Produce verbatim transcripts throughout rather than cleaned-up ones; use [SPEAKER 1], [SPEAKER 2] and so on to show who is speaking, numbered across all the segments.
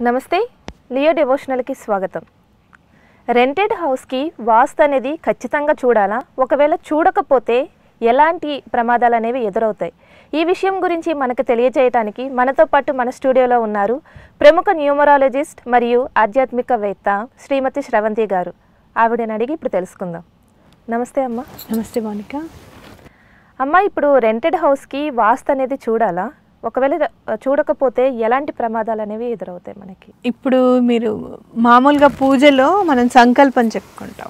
[SPEAKER 1] నమస్తే లియో డివోషనల్కి స్వాగతం. రెంటెడ్ హౌస్కి వాస్తు అనేది ఖచ్చితంగా చూడాలా, ఒకవేళ చూడకపోతే ఎలాంటి ప్రమాదాలు అనేవి ఎదురవుతాయి, ఈ విషయం గురించి మనకు తెలియజేయడానికి మనతో పాటు మన స్టూడియోలో ఉన్నారు ప్రముఖ న్యూమరాలజిస్ట్ మరియు ఆధ్యాత్మికవేత్త శ్రీమతి శ్రవంతి గారు. ఆవిడని అడిగి ఇప్పుడు తెలుసుకుందాం. నమస్తే అమ్మ.
[SPEAKER 2] నమస్తే మౌనిక.
[SPEAKER 1] అమ్మ, ఇప్పుడు రెంటెడ్ హౌస్కి వాస్తు అనేది చూడాలా, ఒకవేళ చూడకపోతే ఎలాంటి ప్రమాదాలు అనేవి ఎదురవుతాయి మనకి?
[SPEAKER 2] ఇప్పుడు మీరు మామూలుగా పూజలో మనం సంకల్పం చెప్పుకుంటాం.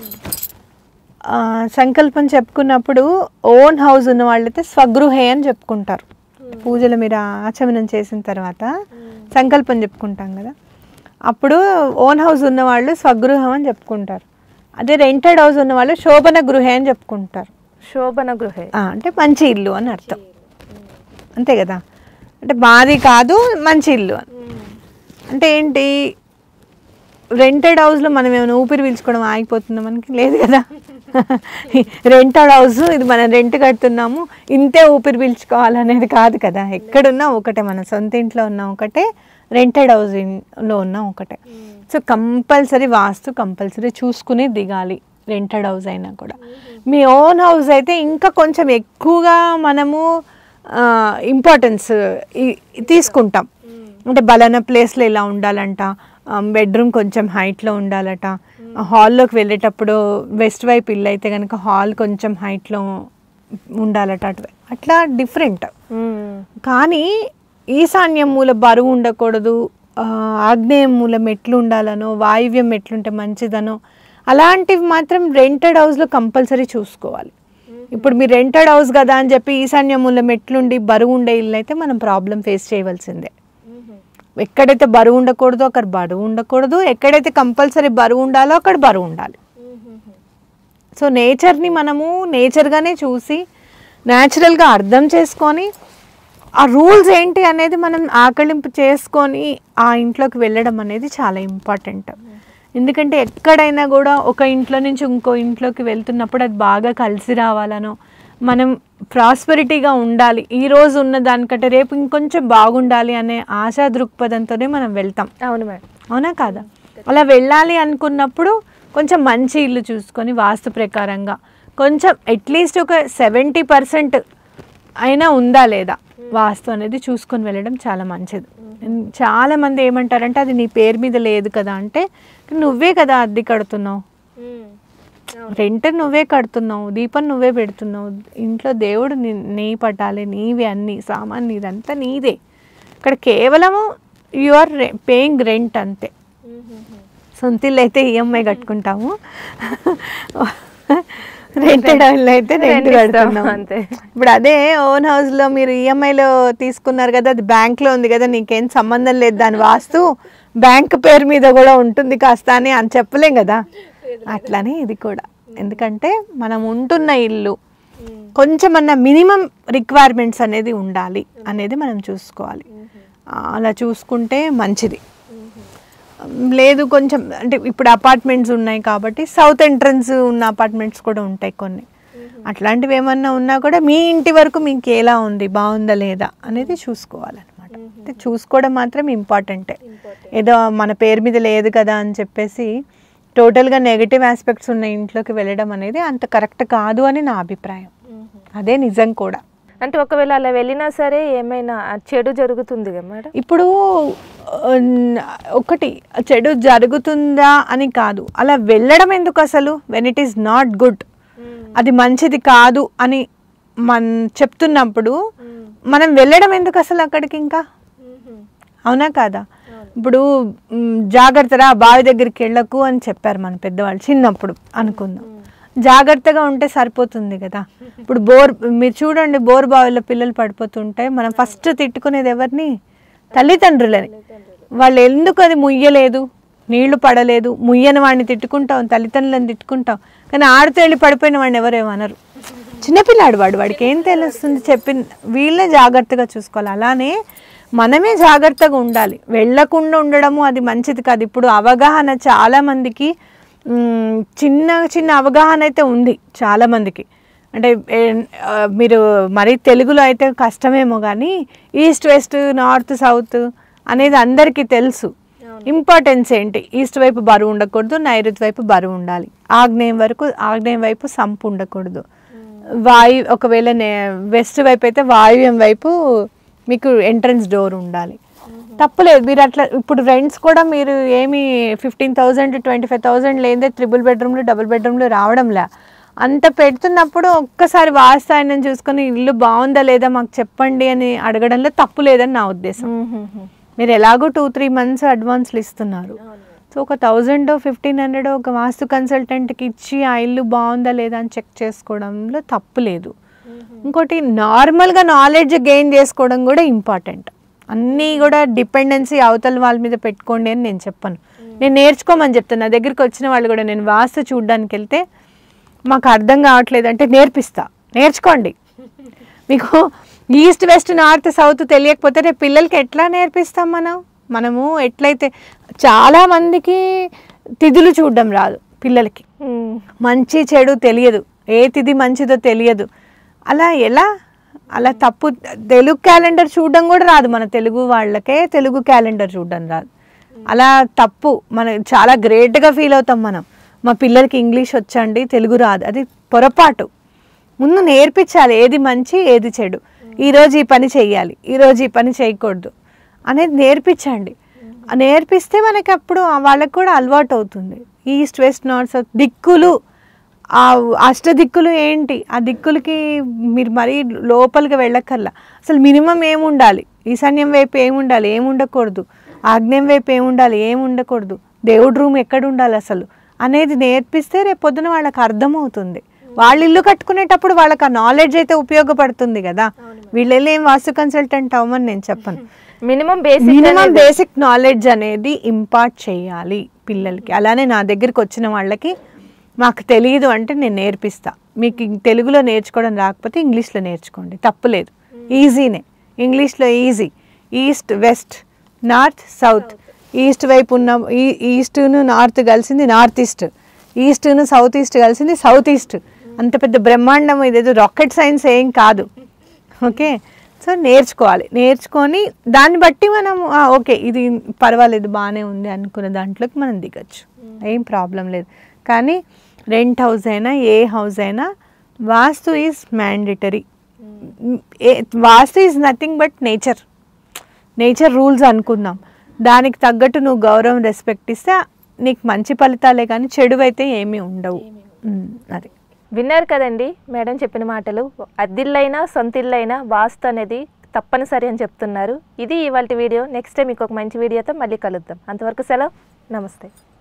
[SPEAKER 2] సంకల్పం చెప్పుకున్నప్పుడు ఓన్ హౌస్ ఉన్న వాళ్ళైతే స్వగృహే అని చెప్పుకుంటారు. పూజలు మీరు ఆచమనం చేసిన తర్వాత సంకల్పం చెప్పుకుంటాం కదా, అప్పుడు ఓన్ హౌస్ ఉన్న వాళ్ళు స్వగృహం అని చెప్పుకుంటారు. అదే రెంటెడ్ హౌస్ ఉన్న వాళ్ళు శోభన గృహే అని చెప్పుకుంటారు.
[SPEAKER 1] శోభన గృహే అంటే
[SPEAKER 2] మంచి ఇల్లు అని అర్థం, అంతే కదా. అంటే మాది కాదు, మంచి ఇల్లు అని. అంటే ఏంటి, రెంటెడ్ హౌస్లో మనం ఏమైనా ఊపిరి పీల్చుకోవడం ఆగిపోతుందా? మనకి లేదు కదా. రెంటెడ్ హౌస్ ఇది మనం రెంట్ కడుతున్నాము, ఇంతే ఊపిరి పీల్చుకోవాలనేది కాదు కదా. ఎక్కడున్నా ఒకటే, మన సొంత ఇంట్లో ఉన్నా ఒకటే, రెంటెడ్ హౌస్లో ఉన్నా ఒకటే. సో కంపల్సరీ వాస్తు కంపల్సరీ చూసుకుని దిగాలి, రెంటెడ్ హౌస్ అయినా కూడా. మీ ఓన్ హౌస్ అయితే ఇంకా కొంచెం ఎక్కువగా మనము ఇంపార్టెన్స్ తీసుకుంటాం. అంటే బలానా ప్లేస్లో ఇలా ఉండాలంట, బెడ్రూమ్ కొంచెం హైట్లో ఉండాలట, హాల్లోకి వెళ్ళేటప్పుడు వెస్ట్ వైపు ఇల్లు అయితే కనుక హాల్ కొంచెం హైట్లో ఉండాలట, అటు అట్లా డిఫరెంట్. కానీ ఈశాన్యం మూల బరువు ఉండకూడదు, ఆగ్నేయం మూల మెట్లు ఉండాలనో, వాయువ్యం మెట్లుంటే మంచిదనో, అలాంటివి మాత్రం రెంటెడ్ హౌస్లో కంపల్సరీ చూసుకోవాలి. ఇప్పుడు మీరు రెంటెడ్ హౌస్ కదా అని చెప్పి ఈశాన్య మూల మెట్లుండి బరువు ఉండే ఇల్లు అయితే మనం ప్రాబ్లం ఫేస్ చేయవలసిందే. ఎక్కడైతే బరువు ఉండకూడదో అక్కడ బరువు ఉండకూడదు, ఎక్కడైతే కంపల్సరీ బరువు ఉండాలో అక్కడ బరువు ఉండాలి. సో నేచర్ని మనము నేచర్గానే చూసి న్యాచురల్గా అర్థం చేసుకొని ఆ రూల్స్ ఏంటి అనేది మనం ఆకలింపు చేసుకొని ఆ ఇంట్లోకి వెళ్ళడం అనేది చాలా ఇంపార్టెంట్. ఎందుకంటే ఎక్కడైనా కూడా ఒక ఇంట్లో నుంచి ఇంకో ఇంట్లోకి వెళ్తున్నప్పుడు అది బాగా కలిసి రావాలనో, మనం ప్రాస్పెరిటీగా ఉండాలి, ఈరోజు ఉన్న దానికంటే రేపు ఇంకొంచెం బాగుండాలి అనే ఆశా దృక్పథంతోనే మనం వెళ్తాం.
[SPEAKER 1] అవును మేడం,
[SPEAKER 2] అవునా కాదా? అలా వెళ్ళాలి అనుకున్నప్పుడు కొంచెం మంచి ఇల్లు చూసుకొని వాస్తు ప్రకారంగా కొంచెం అట్లీస్ట్ ఒక సెవెంటీ పర్సెంట్ అయినా ఉందా లేదా వాస్తు అనేది చూసుకొని వెళ్ళడం చాలా మంచిది. చాలామంది ఏమంటారంటే అది నీ పేరు మీద లేదు కదా అంటే, నువ్వే కదా అద్దె కడుతున్నావు, రెంట్ నువ్వే కడుతున్నావు, దీపం నువ్వే పెడుతున్నావు, ఇంట్లో దేవుడు నీ పటాలే, నీవే అన్ని సామాన్ ఇదంతా నీదే. ఇక్కడ కేవలము యు ఆర్ పేయింగ్ రెంట్ అంతే. సొంత ఇల్లు అయితే ఈఎంఐ కట్టుకుంటాము, రెంటెడ్ హౌస్ అయితే రెంట్ కడుతున్నాం అంతే. ఇప్పుడు అదే ఓన్ హౌస్లో మీరు ఈఎంఐలో తీసుకున్నారు కదా, అది బ్యాంక్లో ఉంది కదా, నీకేం సంబంధం లేదు దాని వాస్తు, బ్యాంక్ పేరు మీద కూడా ఉంటుంది కాస్త అని అని చెప్పలేం కదా. అట్లానే ఇది కూడా, ఎందుకంటే మనం ఉంటున్న ఇల్లు కొంచెం అన్న మినిమం రిక్వైర్మెంట్స్ అనేది ఉండాలి అనేది మనం చూసుకోవాలి. అలా చూసుకుంటే మంచిది. లేదు కొంచెం అంటే ఇప్పుడు అపార్ట్మెంట్స్ ఉన్నాయి కాబట్టి సౌత్ ఎంట్రన్స్ ఉన్న అపార్ట్మెంట్స్ కూడా ఉంటాయి కొన్ని, అట్లాంటివి ఏమన్నా ఉన్నా కూడా మీ ఇంటి వరకు మీకు ఎలా ఉంది, బాగుందా లేదా అనేది చూసుకోవాలన్నమాట. అంటే చూసుకోవడం మాత్రం ఇంపార్టెంటే. ఏదో మన పేరు మీద లేదు కదా అని చెప్పేసి టోటల్గా నెగిటివ్ ఆస్పెక్ట్స్ ఉన్న ఇంట్లోకి వెళ్ళడం అనేది అంత కరెక్ట్ కాదు అని నా అభిప్రాయం. అదే నిజం కూడా.
[SPEAKER 1] అంటే ఒకవేళ అలా వెళ్ళినా సరే ఏమైనా చెడు జరుగుతుంది కదా మేడం?
[SPEAKER 2] ఇప్పుడు ఒకటి చెడు జరుగుతుందా అని కాదు, అలా వెళ్ళడం ఎందుకు అసలు? When it is not good, అది మంచిది కాదు అని మన చెప్తున్నప్పుడు మనం వెళ్ళడం ఎందుకు అసలు అక్కడికి? ఇంకా అవునా కాదా? ఇప్పుడు జాగ్రత్తరా బావి దగ్గరికి వెళ్ళకు అని చెప్పారు మన పెద్దవాళ్ళు చిన్నప్పుడు అనుకుందాం. జాగ్రత్తగా ఉంటే సరిపోతుంది కదా. ఇప్పుడు బోర్ మీరు చూడండి, బోర్ బావిలో పిల్లలు పడిపోతుంటే మనం ఫస్ట్ తిట్టుకునేది ఎవరిని? తల్లిదండ్రులని. వాళ్ళు ఎందుకు అది ముయ్యలేదు, నీళ్లు పడలేదు, ముయ్యని వాడిని తిట్టుకుంటాం, తల్లిదండ్రులను తిట్టుకుంటాం. కానీ ఆడుతూ వెళ్ళి పడిపోయిన వాడిని ఎవరేమనరు. చిన్నపిల్లాడు వాడు, వాడికి ఏం తెలుస్తుంది చెప్పి వీళ్ళే జాగ్రత్తగా చూసుకోవాలి. అలానే మనమే జాగ్రత్తగా ఉండాలి, వెళ్ళకుండా ఉండడము అది మంచిది కాదు. ఇప్పుడు అవగాహన చాలామందికి చిన్న చిన్న అవగాహన అయితే ఉంది చాలామందికి. అంటే మీరు మరి తెలుగులో అయితే కష్టమేమో కానీ ఈస్ట్ వెస్ట్ నార్త్ సౌత్ అనేది అందరికీ తెలుసు. ఇంపార్టెన్స్ ఏంటి? ఈస్ట్ వైపు బరువు ఉండకూడదు, నైరుతి వైపు బరువు ఉండాలి, ఆగ్నేయం వరకు ఆగ్నేయం వైపు సంపు ఉండకూడదు, వాయు ఒకవేళ వెస్ట్ వైపు అయితే వాయువ్యం వైపు మీకు ఎంట్రన్స్ డోర్ ఉండాలి. తప్పులేదు. మీరు అట్లా ఇప్పుడు రెంట్స్ కూడా మీరు ఏమి fifteen thousand twenty five thousand లేదే త్రిబుల్ బెడ్రూమ్లు డబుల్ బెడ్రూమ్లు రావడంలే. అంత పెడుతున్నప్పుడు ఒక్కసారి వాస్తాయనం చూసుకొని ఇల్లు బాగుందా లేదా మాకు చెప్పండి అని అడగడంలో తప్పు లేదని నా ఉద్దేశం. మీరు ఎలాగో టూ త్రీ మంత్స్ అడ్వాన్స్లు ఇస్తున్నారు, సో ఒక థౌజండ్ ఫిఫ్టీన్ హండ్రెడ్ ఒక వాస్తు కన్సల్టెంట్కి ఇచ్చి ఆ ఇల్లు బాగుందా లేదా అని చెక్ చేసుకోవడంలో తప్పు లేదు. ఇంకోటి నార్మల్గా నాలెడ్జ్ గెయిన్ చేసుకోవడం కూడా ఇంపార్టెంట్. అన్నీ కూడా డిపెండెన్సీ అవతల వాళ్ళ మీద పెట్టుకోండి అని నేను చెప్పను, నేను నేర్చుకోమని చెప్తాను. నా దగ్గరికి వచ్చిన వాళ్ళు కూడా నేను వాస్తు చూడడానికి వెళ్తే మాకు అర్థం కావట్లేదు అంటే నేర్పిస్తా, నేర్చుకోండి. మీకు ఈస్ట్ వెస్ట్ నార్త్ సౌత్ తెలియకపోతే రేపు పిల్లలకి ఎట్లా నేర్పిస్తాం మనం? మనము ఎట్లయితే చాలామందికి తిథులు చూడడం రాదు పిల్లలకి, మంచి చెడు తెలియదు, ఏ తిథి మంచిదో తెలియదు. అలా ఎలా? అలా తప్పు. తెలుగు క్యాలెండర్ చూడడం కూడా రాదు మన తెలుగు వాళ్ళకే, తెలుగు క్యాలెండర్ చూడడం రాదు. అలా తప్పు. మనం చాలా గ్రేట్గా ఫీల్ అవుతాం మనం, మా పిల్లలకి ఇంగ్లీష్ వచ్చండి తెలుగు రాదు. అది పొరపాటు. ముందు నేర్పించాలి ఏది మంచి ఏది చెడు, ఈరోజు ఈ పని చెయ్యాలి ఈరోజు ఈ పని చేయకూడదు అనేది నేర్పించండి. నేర్పిస్తే మనకి అప్పుడు వాళ్ళకి కూడా అలవాటు అవుతుంది. ఈస్ట్ వెస్ట్ నార్త్ సౌత్ దిక్కులు, ఆ అష్ట దిక్కులు ఏంటి, ఆ దిక్కులకి మీరు మరీ లోపలికి వెళ్ళక్కర్లా. అసలు మినిమం ఏముండాలి, ఈశాన్యం వైపు ఏముండాలి ఏముండకూడదు, ఆగ్నేయం వైపు ఏముండాలి ఏముండకూడదు, దేవుడి రూమ్ ఎక్కడ ఉండాలి అసలు అనేది నేర్పిస్తే రేపు పొద్దున వాళ్ళకి అర్థమవుతుంది. వాళ్ళు ఇల్లు కట్టుకునేటప్పుడు వాళ్ళకి ఆ నాలెడ్జ్ అయితే ఉపయోగపడుతుంది కదా. వీళ్ళు ఏం వాస్తు కన్సల్టెంట్ అవ్వమని నేను చెప్పను.
[SPEAKER 1] Minimum basic
[SPEAKER 2] minimum basic knowledge అనేది ఇంపార్ట్ చేయాలి పిల్లలకి. అలానే నా దగ్గరికి వచ్చిన వాళ్ళకి మాకు తెలియదు అంటే నేను నేర్పిస్తా. మీకు తెలుగులో నేర్చుకోవడం రాకపోతే ఇంగ్లీష్లో నేర్చుకోండి, తప్పులేదు. ఈజీనే, ఇంగ్లీష్లో easy. East west north south, east వైపు ఉన్న ఈ ఈస్ట్ను నార్త్ కలిసింది నార్త్ ఈస్ట్, ఈస్ట్ను సౌత్ ఈస్ట్ కలిసింది సౌత్ ఈస్ట్. అంత పెద్ద బ్రహ్మాండం ఇదేదో రాకెట్ సైన్స్ ఏం కాదు. ఓకే, సో నేర్చుకోవాలి. నేర్చుకొని దాన్ని బట్టి మనం ఓకే ఇది పర్వాలేదు బాగానే ఉంది అనుకున్న దాంట్లోకి మనం దిగచ్చు, ఏం ప్రాబ్లం లేదు. కానీ రెంట్ హౌస్ అయినా ఏ హౌస్ అయినా vastu is mandatory. Vastu is nothing but nature. Nature rules అనుకుందాం, దానికి తగ్గట్టు నువ్వు గౌరవం రెస్పెక్ట్ ఇస్తే నీకు మంచి ఫలితాలే కానీ చెడు అయితే ఏమీ ఉండవు. అది
[SPEAKER 1] విన్నారు కదండి మేడం చెప్పిన మాటలు. అద్దిల్లైనా సొంతిల్లైనా వాస్తు అనేది తప్పనిసరి అని చెప్తున్నారు. ఇది ఇవాళ వీడియో. నెక్స్ట్ టైం మీకు ఒక మంచి వీడియోతో మళ్ళీ కలుద్దాం. అంతవరకు సెలవు, నమస్తే.